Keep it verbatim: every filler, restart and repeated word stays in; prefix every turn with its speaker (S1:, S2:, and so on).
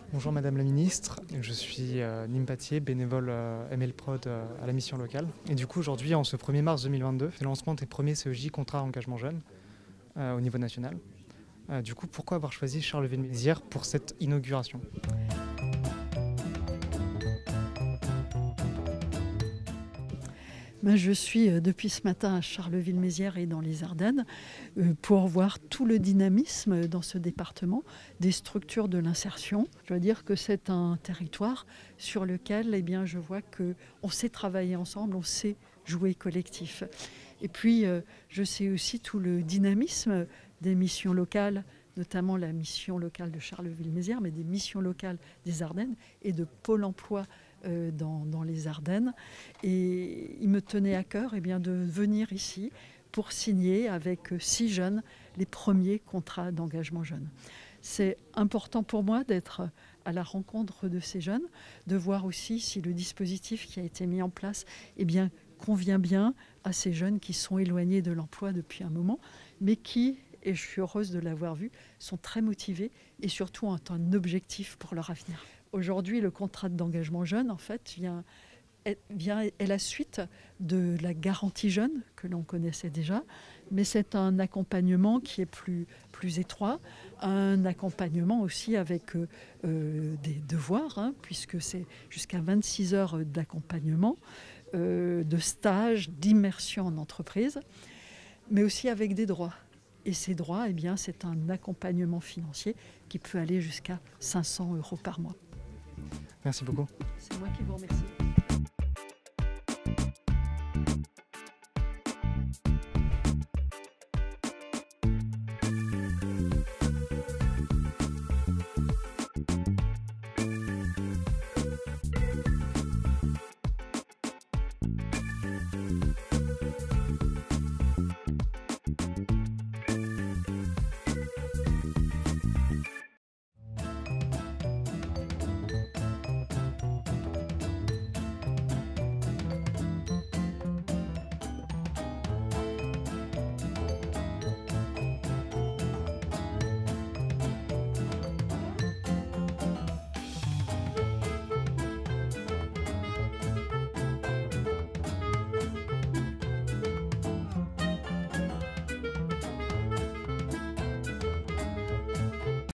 S1: Bonjour Madame la Ministre, je suis euh, Nîmes Patier, bénévole euh, M L Prod euh, à la mission locale. Et du coup aujourd'hui, en ce premier mars deux mille vingt-deux, c'est le lancement des premiers C E J contrats engagement jeune euh, au niveau national. Euh, du coup, pourquoi avoir choisi Charleville-Mézières pour cette inauguration ?
S2: Ben, je suis euh, depuis ce matin à Charleville-Mézières et dans les Ardennes euh, pour voir tout le dynamisme dans ce département des structures de l'insertion. Je dois dire que c'est un territoire sur lequel eh bien, je vois qu'on sait travailler ensemble, on sait jouer collectif. Et puis euh, je sais aussi tout le dynamisme des missions locales, notamment la mission locale de Charleville-Mézières, mais des missions locales des Ardennes et de Pôle emploi euh, dans, dans les Ardennes. Et il me tenait à cœur eh bien, de venir ici pour signer avec six jeunes les premiers contrats d'engagement jeune. C'est important pour moi d'être à la rencontre de ces jeunes, de voir aussi si le dispositif qui a été mis en place eh bien, convient bien à ces jeunes qui sont éloignés de l'emploi depuis un moment, mais qui, et je suis heureuse de l'avoir vu, sont très motivés et surtout ont un objectif pour leur avenir. Aujourd'hui, le contrat d'engagement jeune, en fait, vient, est, vient, est la suite de la garantie jeune que l'on connaissait déjà, mais c'est un accompagnement qui est plus, plus étroit, un accompagnement aussi avec euh, des devoirs, hein, puisque c'est jusqu'à vingt-six heures d'accompagnement, euh, de stage, d'immersion en entreprise, mais aussi avec des droits. Et ces droits, eh bien, c'est un accompagnement financier qui peut aller jusqu'à cinq cents euros par mois.
S1: Merci beaucoup.
S2: C'est moi qui vous remercie.